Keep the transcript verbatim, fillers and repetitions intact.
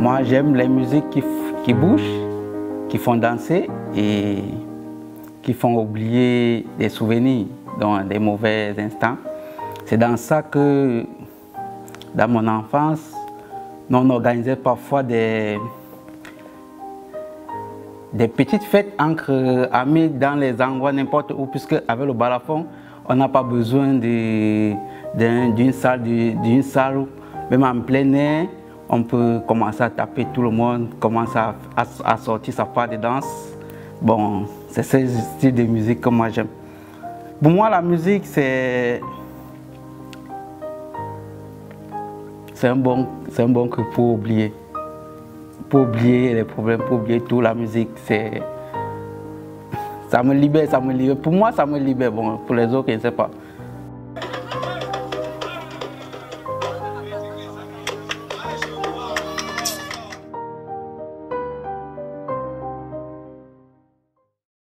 Moi, j'aime les musiques qui, qui bougent, qui font danser et qui font oublier des souvenirs dans des mauvais instants. C'est dans ça que, dans mon enfance, nous on organisait parfois des, des petites fêtes entre amis dans les endroits n'importe où, puisque avec le balafon, on n'a pas besoin d'une salle, d'une salle, même en plein air. On peut commencer à taper tout le monde, commencer à, à, à sortir sa part de danse. Bon, c'est ce style de musique que moi j'aime. Pour moi, la musique, c'est c'est un bon, c'est un bon truc pour oublier. Pour oublier les problèmes, pour oublier tout. La musique, c'est ça me libère, ça me libère. Pour moi, ça me libère. Bon, pour les autres, je ne sais pas.